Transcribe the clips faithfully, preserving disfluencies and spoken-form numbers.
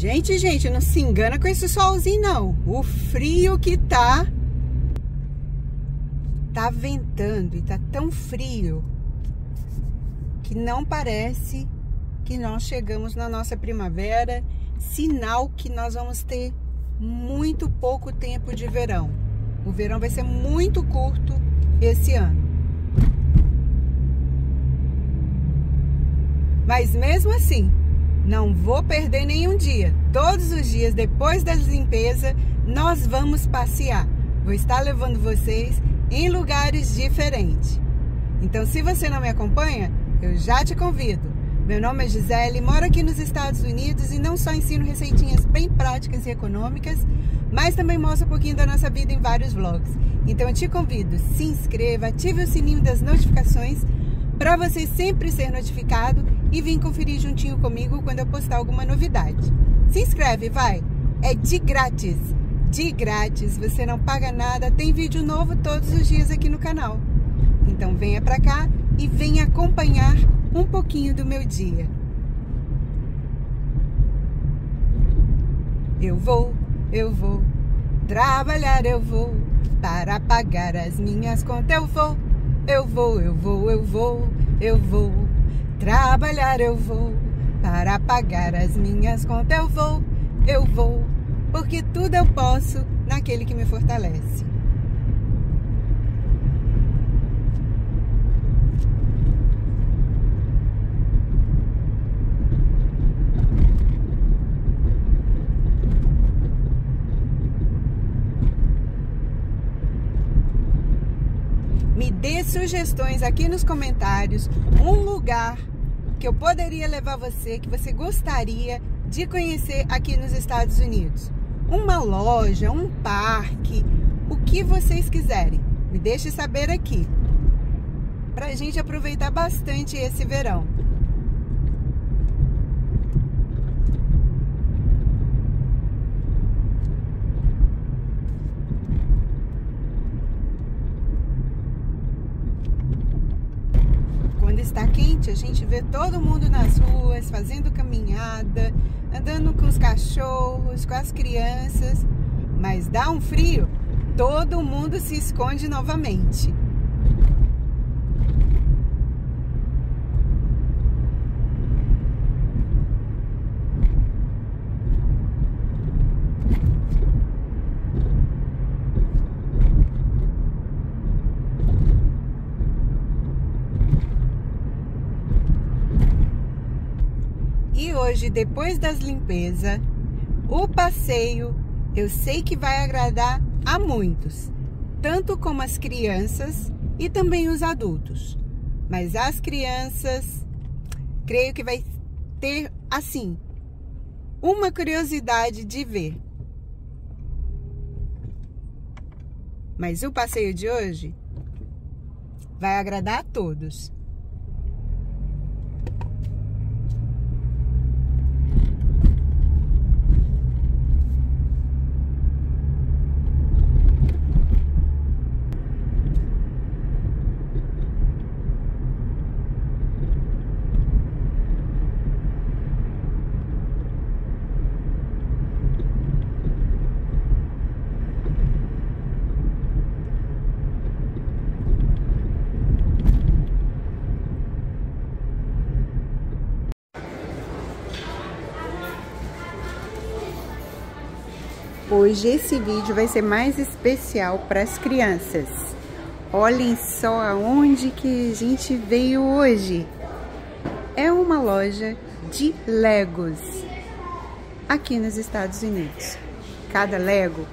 Gente, gente, não se engana com esse solzinho, não. O frio que tá... Tá ventando e tá tão frio que não parece que nós chegamos na nossa primavera. Sinal que nós vamos ter muito pouco tempo de verão. O verão vai ser muito curto esse ano. Mas mesmo assim, não vou perder nenhum dia. Todos os dias, depois das limpezas, nós vamos passear. Vou estar levando vocês em lugares diferentes. Então, se você não me acompanha, eu já te convido. Meu nome é Gisele, moro aqui nos Estados Unidos e não só ensino receitinhas bem práticas e econômicas, mas também mostro um pouquinho da nossa vida em vários vlogs. Então eu te convido, se inscreva, ative o sininho das notificações para você sempre ser notificado e vir conferir juntinho comigo quando eu postar alguma novidade. Se inscreve, vai! É de grátis! De grátis, você não paga nada, tem vídeo novo todos os dias aqui no canal. Então venha pra cá e venha acompanhar um pouquinho do meu dia. Eu vou, eu vou, trabalhar eu vou, para pagar as minhas contas eu vou. Eu vou, eu vou, eu vou, eu vou, trabalhar eu vou, para pagar as minhas contas eu vou, eu vou. Porque tudo eu posso naquele que me fortalece. Me dê sugestões aqui nos comentários, um lugar que eu poderia levar você, que você gostaria de conhecer aqui nos Estados Unidos. Uma loja, um parque, o que vocês quiserem. Me deixe saber aqui, pra gente aproveitar bastante esse verão. Quando está quente, a gente vê todo mundo nas ruas, fazendo caminhada, andando com os cachorros, com as crianças. Mas dá um frio, todo mundo se esconde novamente. E hoje, depois das limpezas, o passeio eu sei que vai agradar a muitos, tanto como as crianças e também os adultos. Mas as crianças, creio que vai ter, assim, uma curiosidade de ver. Mas o passeio de hoje vai agradar a todos. Hoje esse vídeo vai ser mais especial para as crianças. Olhem só aonde que a gente veio hoje. É uma loja de Legos aqui nos Estados Unidos. Cada Lego,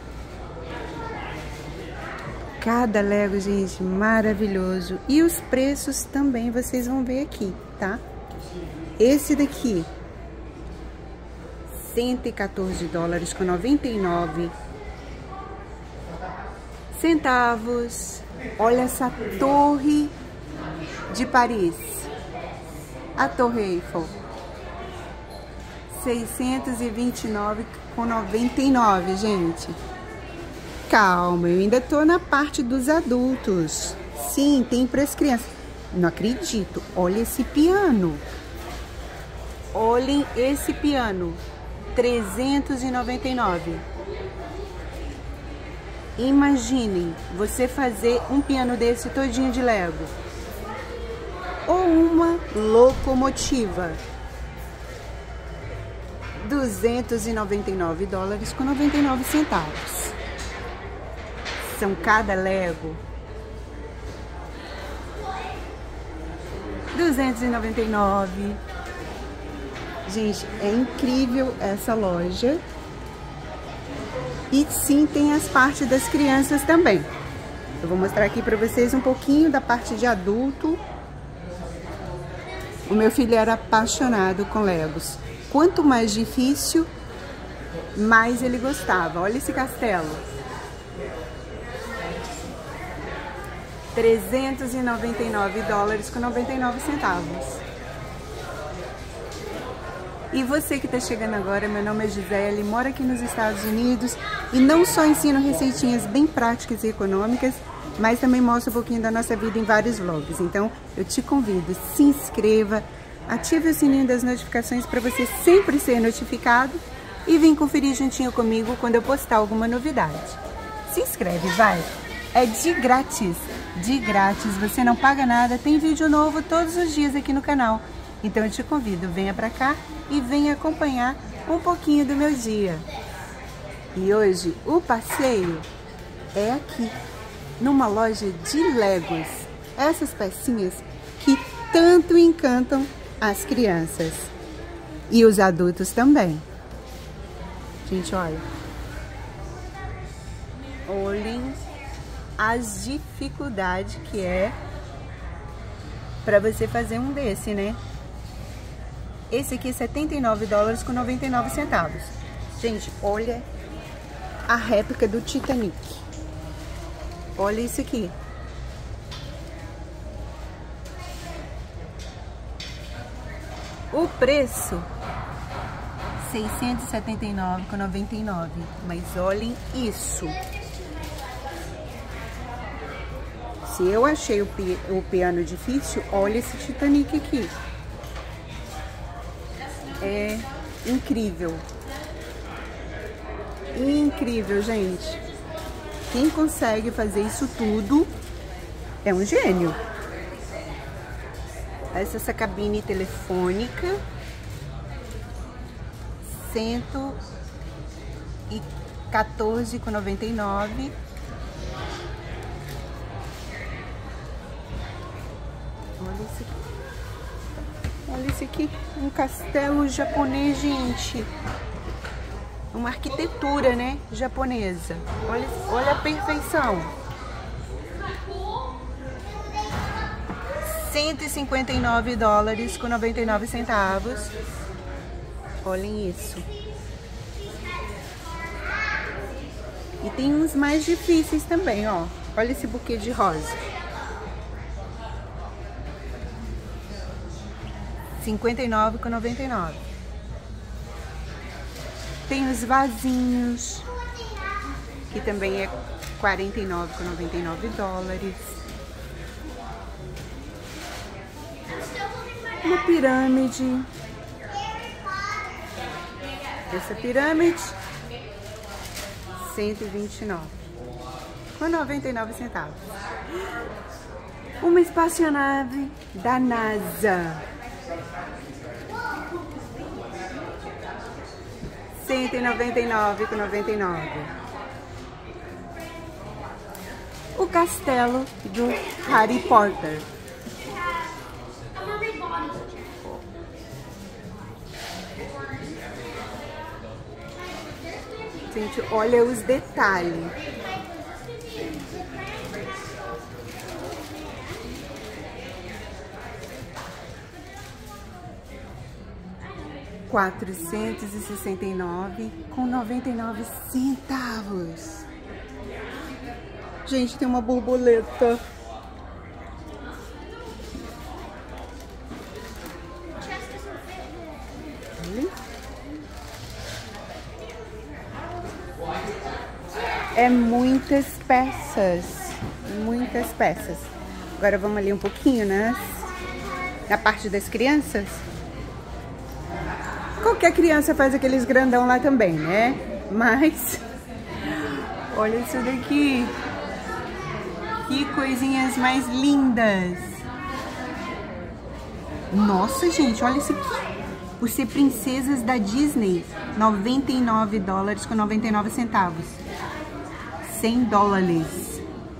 cada Lego, gente, maravilhoso. E os preços também vocês vão ver aqui, tá? Esse daqui, cento e quatorze dólares com noventa e nove centavos. Olha essa torre de Paris, a Torre Eiffel, seiscentos e vinte e nove com noventa e nove, gente. Calma, eu ainda tô na parte dos adultos. Sim, tem para as crianças. Não acredito, olha esse piano. Olhem esse piano. trezentos e noventa e nove reais. Imaginem você fazer um piano desse todinho de Lego. Ou uma locomotiva. duzentos e noventa e nove dólares com noventa e nove centavos. São cada Lego. duzentos e noventa e nove. Gente, é incrível essa loja. E sim, tem as partes das crianças também. Eu vou mostrar aqui pra vocês um pouquinho da parte de adulto. O meu filho era apaixonado com Legos. Quanto mais difícil, mais ele gostava. Olha esse castelo. trezentos e noventa e nove dólares com noventa e nove centavos. E você que está chegando agora, meu nome é Gisele, moro aqui nos Estados Unidos e não só ensino receitinhas bem práticas e econômicas, mas também mostro um pouquinho da nossa vida em vários vlogs. Então eu te convido, se inscreva, ative o sininho das notificações para você sempre ser notificado e vem conferir juntinho comigo quando eu postar alguma novidade. Se inscreve, vai! É de grátis, de grátis, você não paga nada, tem vídeo novo todos os dias aqui no canal. Então eu te convido, venha pra cá e venha acompanhar um pouquinho do meu dia. E hoje o passeio é aqui, numa loja de Legos. Essas pecinhas que tanto encantam as crianças e os adultos também. Gente, olha. Olhem as dificuldades que é para você fazer um desse, né? Esse aqui é setenta e nove dólares com noventa e nove centavos. Gente, olha a réplica do Titanic. Olha isso aqui. O preço, seiscentos e setenta e nove reais com noventa e nove centavos. Mas olhem isso. Se eu achei o, pi o piano difícil, olha esse Titanic aqui. É incrível. Incrível, gente. Quem consegue fazer isso tudo é um gênio. Essa, essa cabine telefônica. cento e quatorze reais com noventa e nove centavos. Olha isso aqui. Olha isso aqui, um castelo japonês, gente. Uma arquitetura, né, japonesa. Olha, olha a perfeição. cento e cinquenta e nove dólares com noventa e nove centavos. Olhem isso. E tem uns mais difíceis também, ó. Olha esse buquê de rosa. cinquenta e nove reais com noventa e nove centavos. Tem os vasinhos, que também é quarenta e nove reais com noventa e nove dólares. Uma pirâmide. Essa pirâmide, cento e vinte e nove reais com noventa e nove centavos. Uma espaçonave da NASA. cento e noventa e nove reais com noventa e nove centavos. O castelo do Harry Potter. Gente, olha os detalhes. quatrocentos e sessenta e nove reais com noventa e nove centavos. Gente, tem uma borboleta. É muitas peças, muitas peças. Agora vamos ali um pouquinho, né? Na parte das crianças. Qualquer criança faz aqueles grandão lá também, né? Mas olha isso daqui. Que coisinhas mais lindas. Nossa, gente, olha isso aqui. Por ser princesas da Disney, noventa e nove dólares com noventa e nove centavos. cem dólares.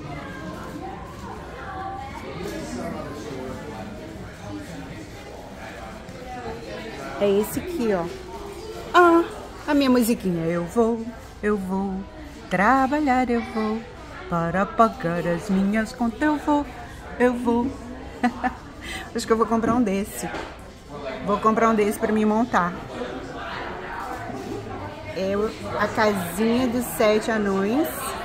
É esse aqui, ó. Ah, a minha musiquinha. Eu vou, eu vou trabalhar, eu vou para pagar as minhas contas, eu vou, eu vou. Acho que eu vou comprar um desse. Vou comprar um desse para me montar. É a casinha dos sete anões.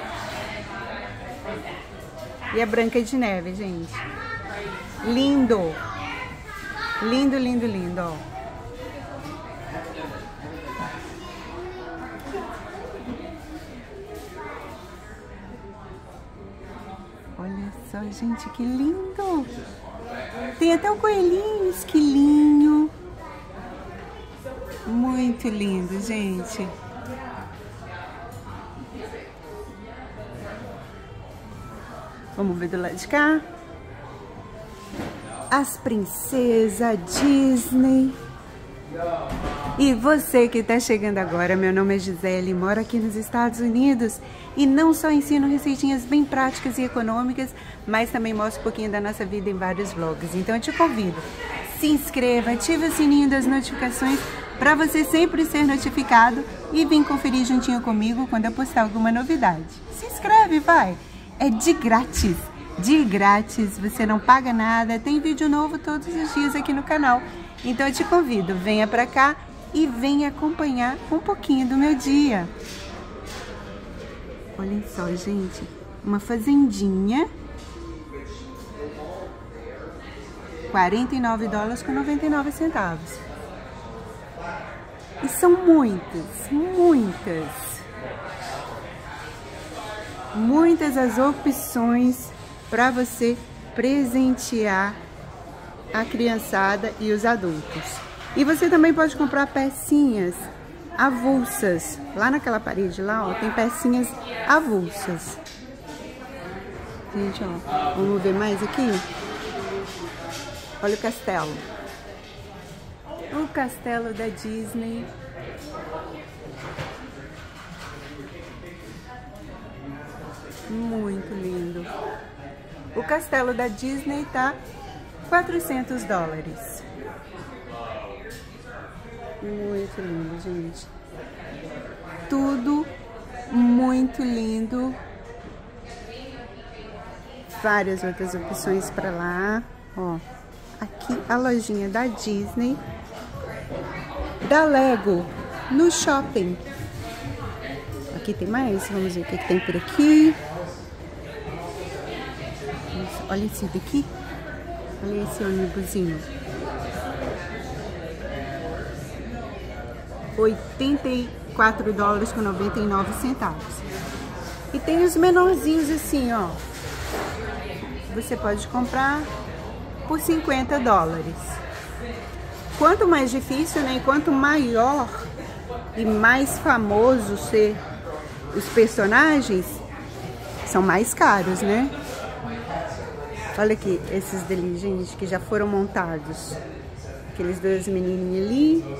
E a Branca de Neve, gente. Lindo. Lindo, lindo, lindo, ó. Olha só, gente, que lindo. Tem até o coelhinho, esquilinho. Muito lindo, gente. Vamos ver do lado de cá. As princesas Disney. E você que está chegando agora, meu nome é Gisele, moro aqui nos Estados Unidos e não só ensino receitinhas bem práticas e econômicas, mas também mostro um pouquinho da nossa vida em vários vlogs. Então eu te convido, se inscreva, ative o sininho das notificações para você sempre ser notificado e vir conferir juntinho comigo quando eu postar alguma novidade. Se inscreve, vai! É de grátis, de grátis, você não paga nada, tem vídeo novo todos os dias aqui no canal. Então eu te convido, venha pra cá e venha acompanhar um pouquinho do meu dia. Olhem só, gente, uma fazendinha. quarenta e nove dólares com noventa e nove centavos. E são muitas, muitas, muitas as opções para você presentear a criançada e os adultos. E você também pode comprar pecinhas avulsas. Lá naquela parede lá, ó, tem pecinhas avulsas. Gente, ó, vamos ver mais aqui? Olha o castelo. O castelo da Disney. Muito lindo. O castelo da Disney tá quatrocentos dólares. Muito lindo, gente. Tudo muito lindo. Várias outras opções para lá. Ó, aqui a lojinha da Disney, da Lego, no shopping. Aqui tem mais, vamos ver o que, que tem por aqui. Olha esse daqui. Olha esse ônibusinho. oitenta e quatro dólares com noventa e nove centavos. E tem os menorzinhos assim, ó. Você pode comprar por cinquenta dólares. Quanto mais difícil, né? Quanto maior e mais famoso ser os personagens, são mais caros, né? Olha aqui, esses dali, gente, que já foram montados. Aqueles dois menininhos ali.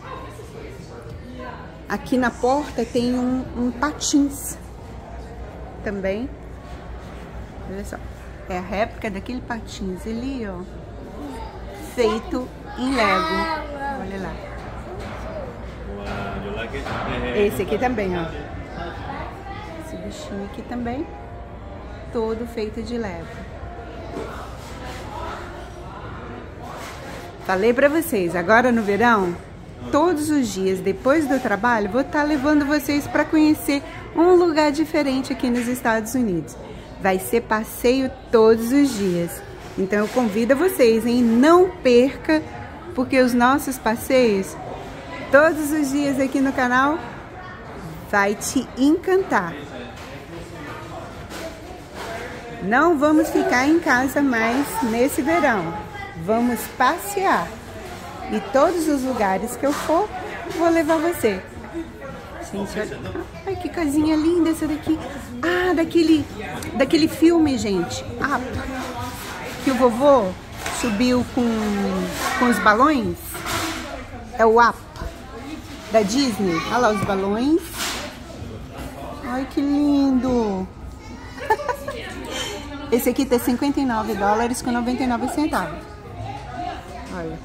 Aqui na porta tem um, um patins também. Olha só. É a réplica daquele patins ali, ó. Feito em Lego. Olha lá. Esse aqui também, ó. Esse bichinho aqui também. Todo feito de Lego. Falei pra vocês, agora no verão, todos os dias depois do trabalho, vou estar levando vocês para conhecer um lugar diferente aqui nos Estados Unidos. Vai ser passeio todos os dias. Então eu convido vocês, hein? Não perca, porque os nossos passeios, todos os dias aqui no canal, vai te encantar. Não vamos ficar em casa mais nesse verão. Vamos passear. E todos os lugares que eu for, vou levar você. Gente, olha. Ai, que casinha linda essa daqui. Ah, daquele, daquele filme, gente. Ah, que o vovô subiu com, com os balões. É o Up da Disney. Olha lá os balões. Ai, que lindo. Esse aqui tá cinquenta e nove dólares com noventa e nove centavos. Olha.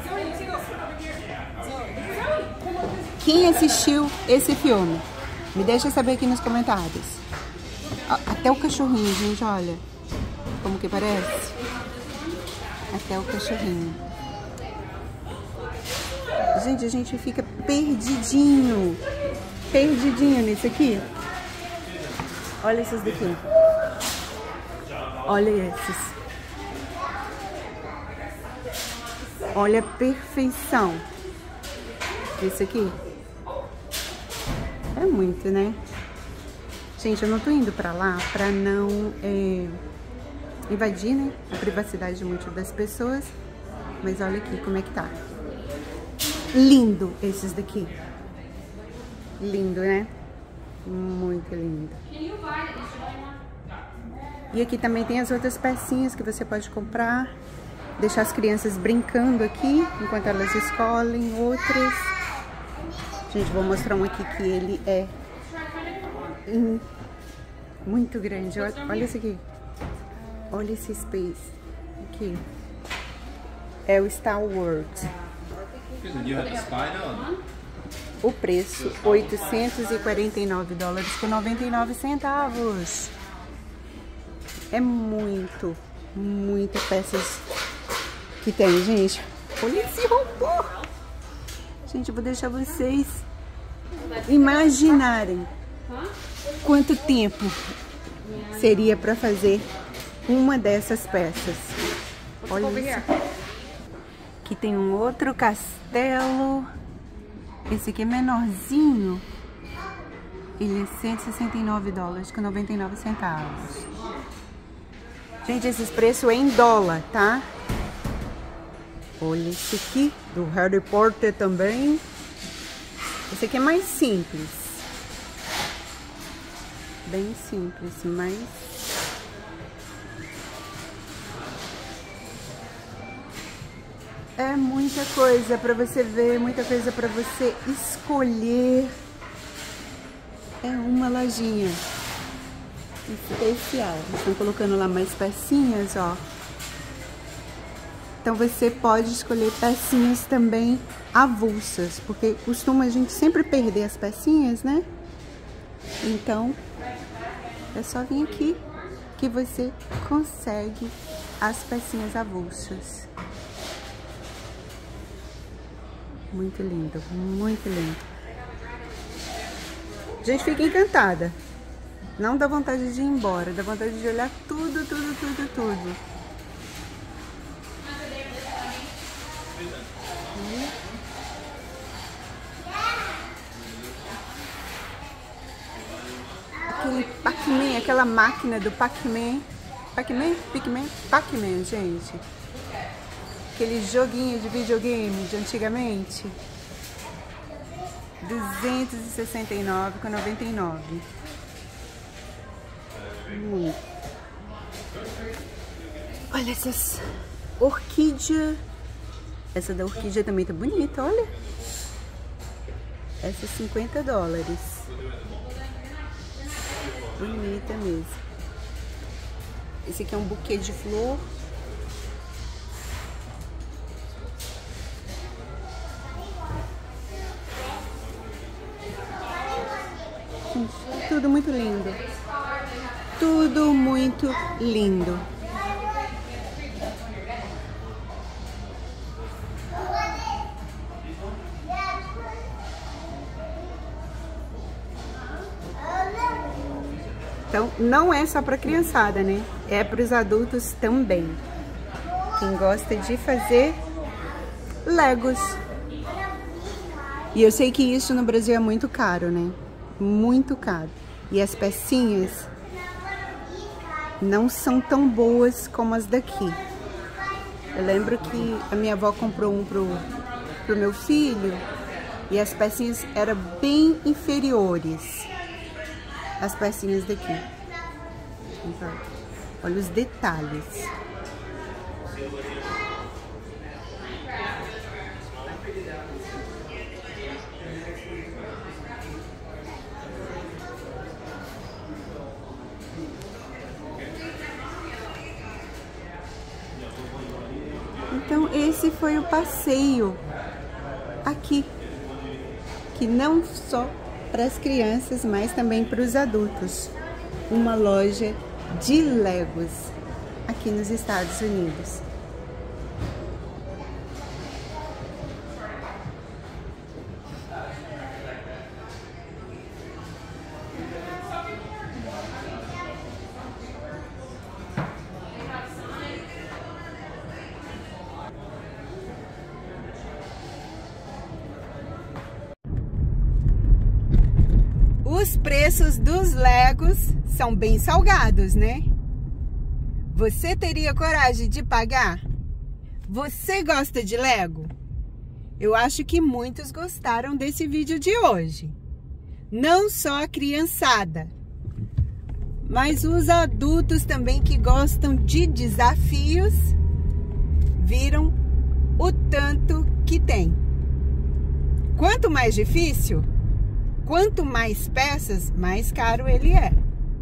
Quem assistiu esse filme? Me deixa saber aqui nos comentários. Até o cachorrinho, gente, olha. Como que parece? Até o cachorrinho. Gente, a gente fica perdidinho. Perdidinho nisso aqui. Olha esses daqui. Olha esses. Olha a perfeição. Esse aqui. É muito, né? Gente, eu não tô indo pra lá pra não é, invadir, né, a privacidade de muitas das pessoas. Mas olha aqui como é que tá. Lindo esses daqui. Lindo, né? Muito lindo. E aqui também tem as outras pecinhas que você pode comprar. Deixar as crianças brincando aqui, enquanto elas escolhem outras. Gente, vou mostrar um aqui que ele é hum, muito grande. Olha, olha esse aqui. Olha esse space. Aqui. É o Star Wars. O preço, oitocentos e quarenta e nove dólares com noventa e nove centavos. É muito, muitas peças que tem, gente. Olha esse robô. Gente, eu vou deixar vocês imaginarem quanto tempo seria para fazer uma dessas peças. Olha isso. Aqui tem um outro castelo. Esse aqui é menorzinho. Ele é cento e sessenta e nove dólares com noventa e nove centavos. Gente, esses preços é em dólar, tá? Olha esse aqui, do Harry Potter também. Esse aqui é mais simples. Bem simples, mas... é muita coisa pra você ver, muita coisa pra você escolher. É uma lojinha especial. Estão colocando lá mais pecinhas, ó. Então você pode escolher pecinhas também avulsas, porque costuma a gente sempre perder as pecinhas, né? Então é só vir aqui que você consegue as pecinhas avulsas. Muito lindo, muito lindo. Gente, fica encantada. Não dá vontade de ir embora, dá vontade de olhar tudo, tudo, tudo, tudo. Aquele Pac-Man, aquela máquina do Pac-Man. Pac-Man? Pac-Man? Pac-Man, gente. Aquele joguinho de videogame de antigamente. duzentos e sessenta e nove reais com noventa e nove centavos. Hum. Olha essas orquídeas. Essa da orquídea também tá bonita, olha. Essa é cinquenta dólares. Bonita mesmo. Esse aqui é um buquê de flor. Tudo muito lindo. Tudo muito lindo. Então, não é só para criançada, né? É para os adultos também. Quem gosta de fazer Legos. E eu sei que isso no Brasil é muito caro, né? Muito caro. E as pecinhas não são tão boas como as daqui. Eu lembro que a minha avó comprou um pro, pro meu filho E as pecinhas eram bem inferiores. As pecinhas daqui. Olha os detalhes. Então esse foi o passeio aqui, que não só para as crianças, mas também para os adultos. Uma loja de Legos aqui nos Estados Unidos. Os preços dos Legos são bem salgados, né? Você teria coragem de pagar? Você gosta de Lego? Eu acho que muitos gostaram desse vídeo de hoje. Não só a criançada, mas os adultos também que gostam de desafios, viram o tanto que tem. Quanto mais difícil, quanto mais peças, mais caro ele é.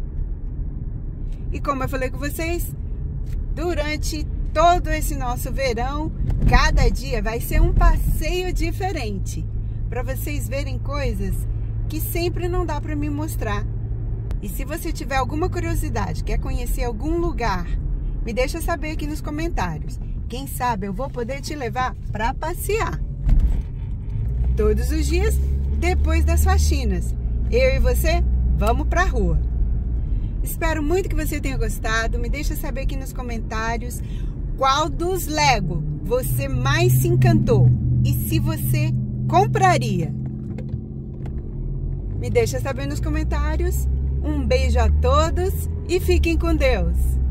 E como eu falei com vocês, durante todo esse nosso verão, cada dia vai ser um passeio diferente, para vocês verem coisas que sempre não dá para me mostrar. E se você tiver alguma curiosidade, quer conhecer algum lugar, me deixa saber aqui nos comentários. Quem sabe eu vou poder te levar para passear todos os dias. Depois das faxinas, eu e você vamos pra rua. Espero muito que você tenha gostado. Me deixa saber aqui nos comentários qual dos Lego você mais se encantou e se você compraria. Me deixa saber nos comentários. Um beijo a todos e fiquem com Deus.